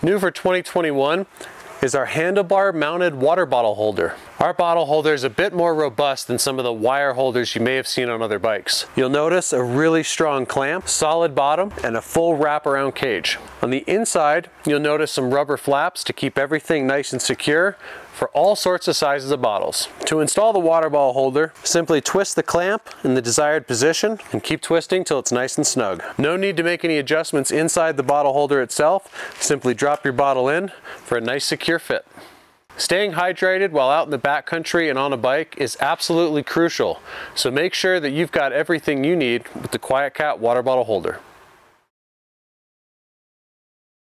New for 2021 is our handlebar mounted water bottle holder. Our bottle holder is a bit more robust than some of the wire holders you may have seen on other bikes. You'll notice a really strong clamp, solid bottom, and a full wraparound cage. On the inside, you'll notice some rubber flaps to keep everything nice and secure for all sorts of sizes of bottles. To install the water bottle holder, simply twist the clamp in the desired position and keep twisting till it's nice and snug. No need to make any adjustments inside the bottle holder itself. Simply drop your bottle in for a nice secure fit. Staying hydrated while out in the backcountry and on a bike is absolutely crucial, so make sure that you've got everything you need with the QuietKat water bottle holder.